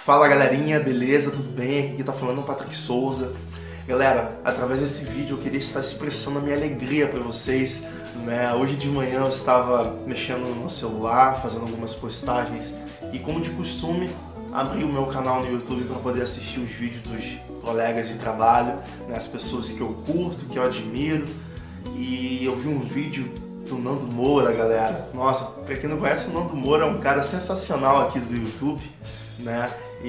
Fala galerinha, beleza? Tudo bem? Aqui tá falando é o Patrick Souza. Galera, através desse vídeo eu queria estar expressando a minha alegria para vocês, né? Hoje de manhã eu estava mexendo no meu celular, fazendo algumas postagens e, como de costume, abri o meu canal no YouTube para poder assistir os vídeos dos colegas de trabalho, né? As pessoas que eu curto, que eu admiro, e eu vi um vídeo do Nando Moura, galera. Nossa, pra quem não conhece, o Nando Moura é um cara sensacional aqui do YouTube, né?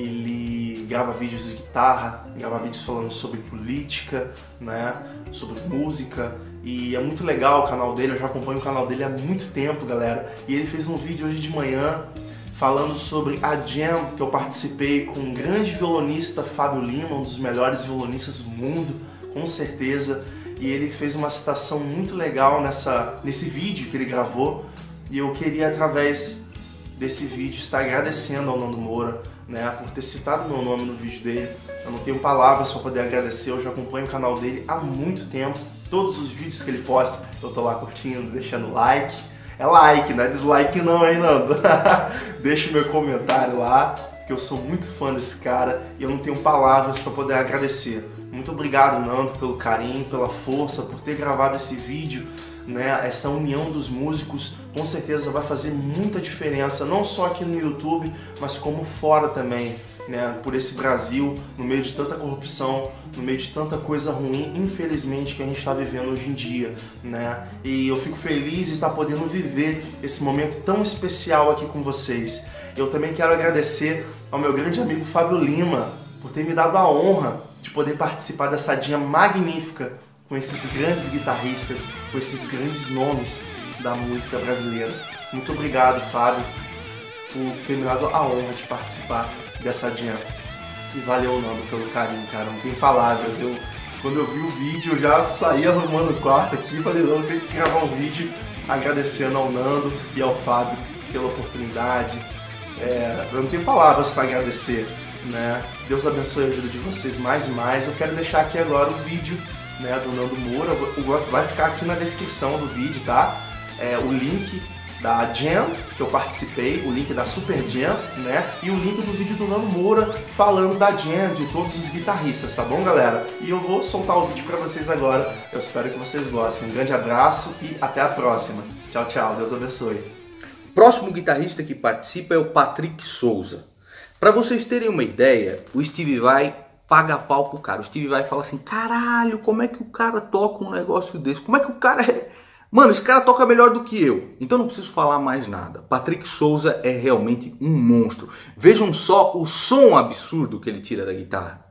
Ele grava vídeos de guitarra, grava vídeos falando sobre política, né? Sobre música, e é muito legal o canal dele. Eu já acompanho o canal dele há muito tempo, galera. E ele fez um vídeo hoje de manhã falando sobre a Jam, que eu participei com um grande violonista, Fábio Lima, um dos melhores violonistas do mundo, com certeza. E ele fez uma citação muito legal nesse vídeo que ele gravou, e eu queria, através desse vídeo, estar agradecendo ao Nando Moura, né, por ter citado meu nome no vídeo dele. Eu não tenho palavras para poder agradecer, eu já acompanho o canal dele há muito tempo. Todos os vídeos que ele posta, eu tô lá curtindo, deixando like. É like, não é dislike não, hein, Nando? Deixa o meu comentário lá, porque eu sou muito fã desse cara e eu não tenho palavras para poder agradecer. Muito obrigado, Nando, pelo carinho, pela força, por ter gravado esse vídeo, né? Essa união dos músicos com certeza vai fazer muita diferença, não só aqui no YouTube, mas como fora também, né? Por esse Brasil, no meio de tanta corrupção, no meio de tanta coisa ruim, infelizmente, que a gente está vivendo hoje em dia, né? E eu fico feliz de estar podendo viver esse momento tão especial aqui com vocês. Eu também quero agradecer ao meu grande amigo Fábio Lima por ter me dado a honra de poder participar dessa dia magnífica com esses grandes guitarristas, com esses grandes nomes da música brasileira. Muito obrigado, Fábio, por ter me dado a honra de participar dessa jam. E valeu, Nando, pelo carinho, cara. Não tem palavras. Quando eu vi o vídeo, eu já saí arrumando o quarto aqui e falei, não, tem que gravar um vídeo agradecendo ao Nando e ao Fábio pela oportunidade. Eu não tenho palavras para agradecer, né? Deus abençoe a vida de vocês mais e mais. Eu quero deixar aqui agora o vídeo, né, do Nando Moura. Vai ficar aqui na descrição do vídeo, tá? O link da Jam que eu participei, o link da Super Jam, né? E o link do vídeo do Nando Moura falando da Jam, de todos os guitarristas, tá bom, galera? E eu vou soltar o vídeo pra vocês agora. Eu espero que vocês gostem. Um grande abraço e até a próxima. Tchau, tchau. Deus abençoe. O próximo guitarrista que participa é o Patrick Souza. Para vocês terem uma ideia, o Steve Vai paga pau pro cara. O Steve Vai fala assim, caralho, como é que o cara toca um negócio desse? Como é que o cara é... Mano, esse cara toca melhor do que eu. Então não preciso falar mais nada. Patrick Souza é realmente um monstro. Vejam só o som absurdo que ele tira da guitarra.